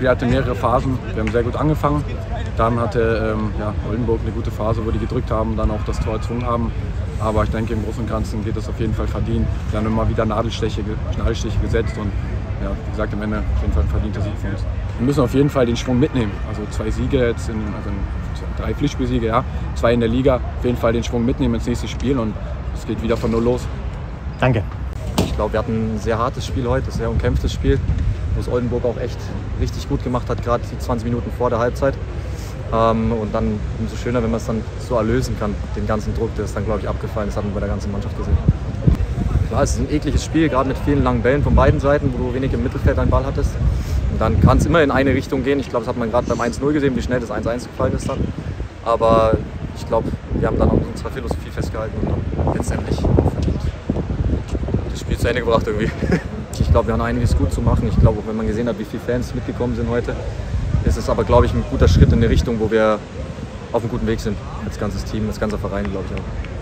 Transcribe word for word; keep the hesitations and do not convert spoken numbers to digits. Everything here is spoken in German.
Spiel hatte mehrere Phasen. Wir haben sehr gut angefangen. Dann hatte ähm, ja, Oldenburg eine gute Phase, wo die gedrückt haben, dann auch das Tor erzwungen haben. Aber ich denke, im Großen und Ganzen geht das auf jeden Fall verdient. Wir haben immer wieder Nadelstiche, Nadelstiche gesetzt und ja, wie gesagt, am Ende auf jeden Fall ein verdienter Sieg für uns. Wir müssen auf jeden Fall den Schwung mitnehmen. Also zwei Siege jetzt, in, also in, drei Pflichtspielsiege, ja, zwei in der Liga. Auf jeden Fall den Schwung mitnehmen ins nächste Spiel und es geht wieder von null los. Danke. Ich glaube, wir hatten ein sehr hartes Spiel heute, ein sehr umkämpftes Spiel, wo es Oldenburg auch echt richtig gut gemacht hat, gerade die zwanzig Minuten vor der Halbzeit. Ähm, und dann umso schöner, wenn man es dann so erlösen kann, den ganzen Druck, der ist dann, glaube ich, abgefallen. Das hat man bei der ganzen Mannschaft gesehen. Klar, es ist ein ekliges Spiel, gerade mit vielen langen Bällen von beiden Seiten, wo du wenig im Mittelfeld einen Ball hattest. Und dann kann es immer in eine Richtung gehen. Ich glaube, das hat man gerade beim eins null gesehen, wie schnell das eins eins gefallen ist dann. Aber ich glaube, wir haben dann auch unsere Philosophie festgehalten und dann letztendlich verdient das Spiel zu Ende gebracht irgendwie. Ich glaube, wir haben einiges gut zu machen. Ich glaube, auch wenn man gesehen hat, wie viele Fans mitgekommen sind heute, ist es aber, glaube ich, ein guter Schritt in eine Richtung, wo wir auf einem guten Weg sind. Als ganzes Team, als ganzer Verein, glaube ich auch.